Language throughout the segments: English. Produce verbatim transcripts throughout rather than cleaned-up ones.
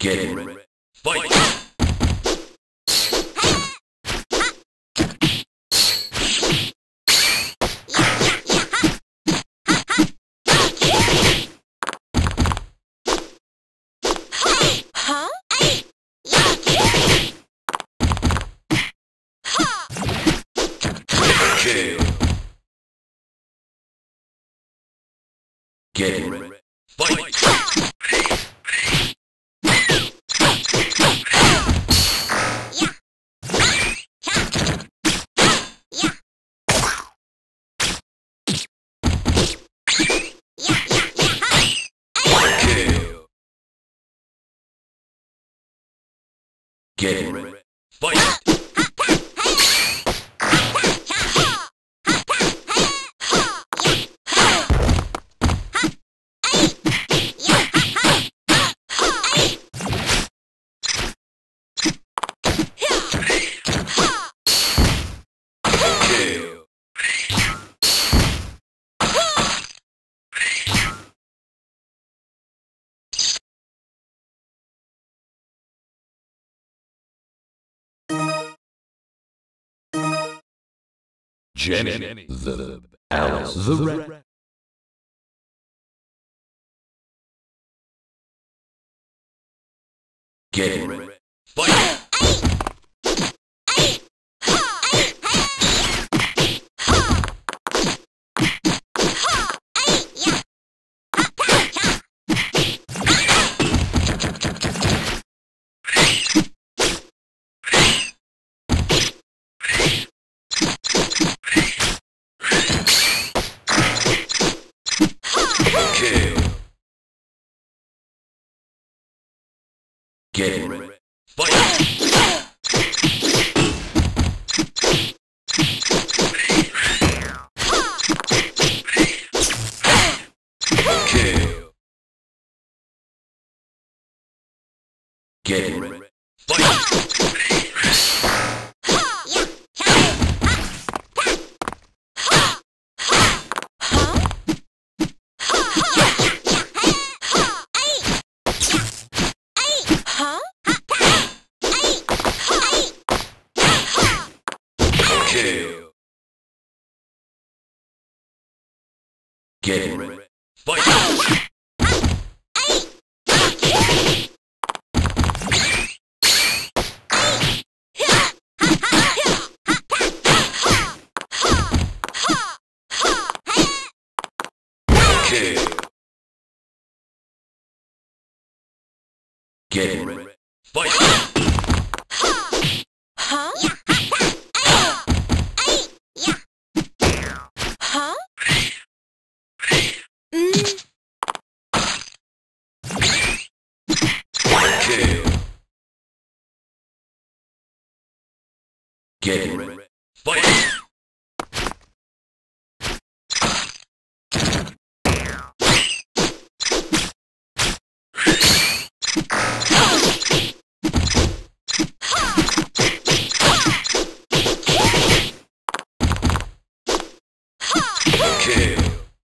Get ready. Fight! Huh? Kill. Get ready. Fight! Kill. Get ready. Fight! Kill. Jenny, the Alice, the rat. Get ready. Fight! Kill. Get ready. Fight! Kill. Get ready. Fight! Kill. Get ready. Fight! Kill. Get ready. Fight! Huh? Huh? Mm. Kill. Get ready. Fight! Kill.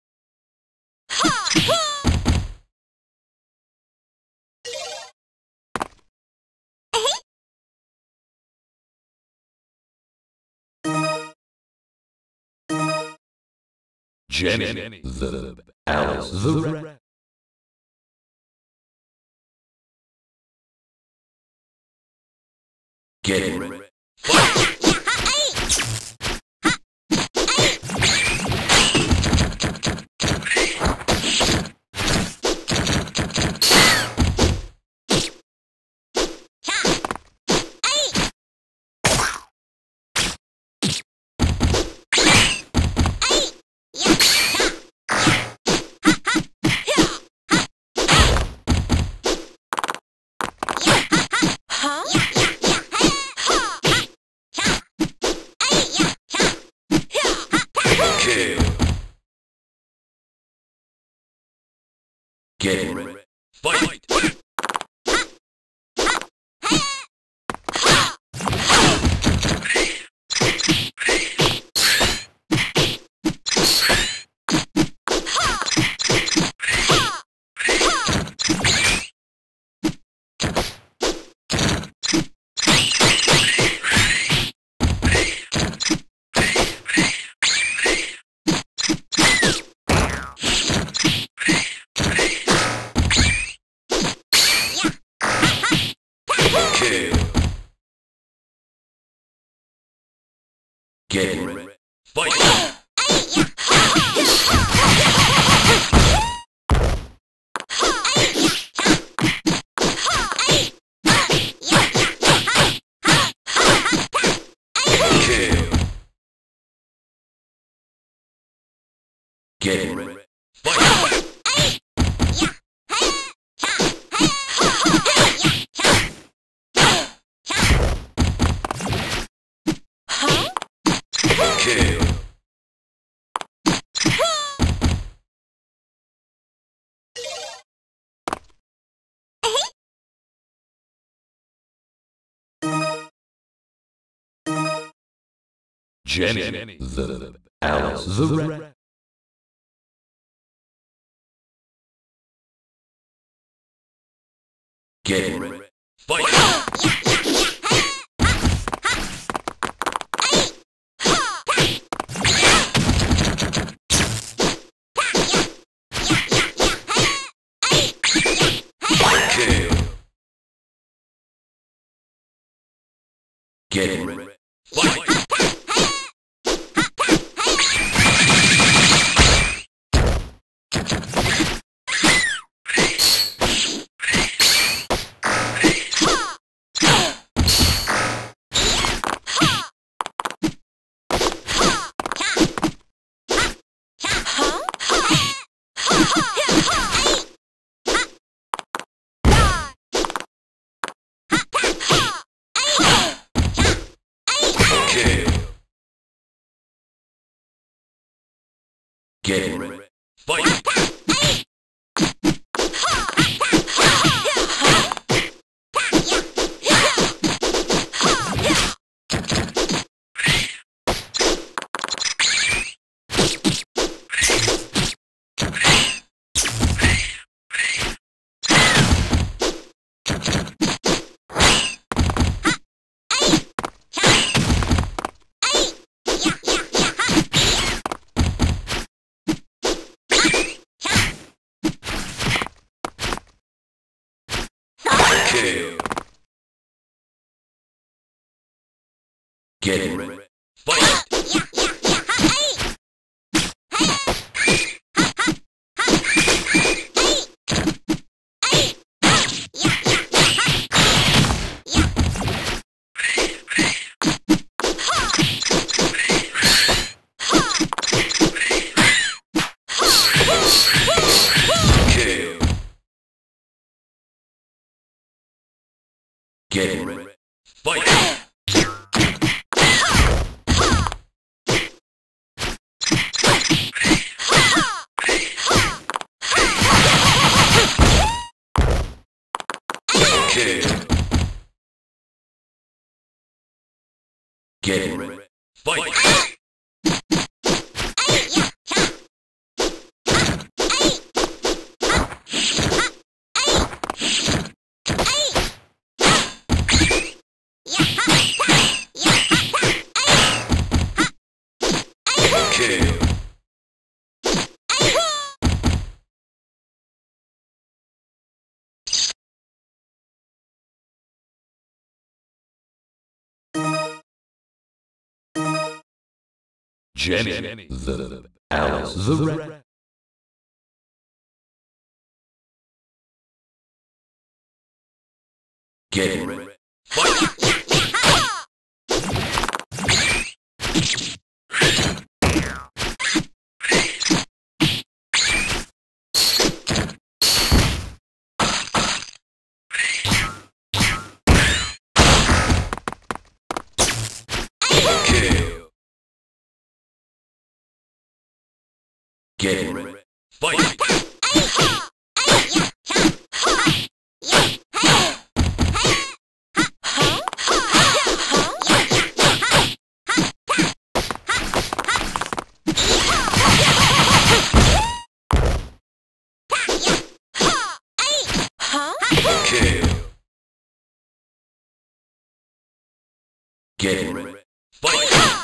Jenny, the Alice, the rat. Get ready. Fight! Huh? Kill. Get ready. Fight! Get ready. Fight! Get ready. Fight! Kill. Jenny, the Alice, the rat. Get ready. Fight! Kill. Get ready. Fight! Get ready. Fight! Kill. Get ready. Fight! Kill. Get ready. Fight! Kill. Get ready. Fight! Kill. Jenny, the Alice, the rat. Get ready. Fight! Kill. Get ready. Fight! Kill. Get ready. Fight!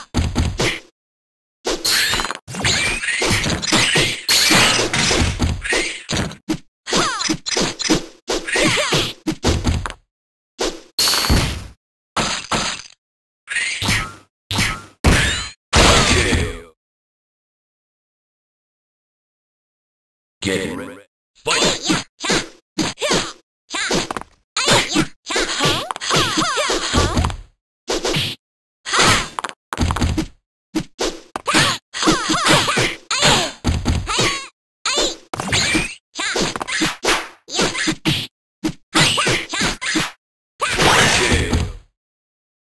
Get ready. Fight!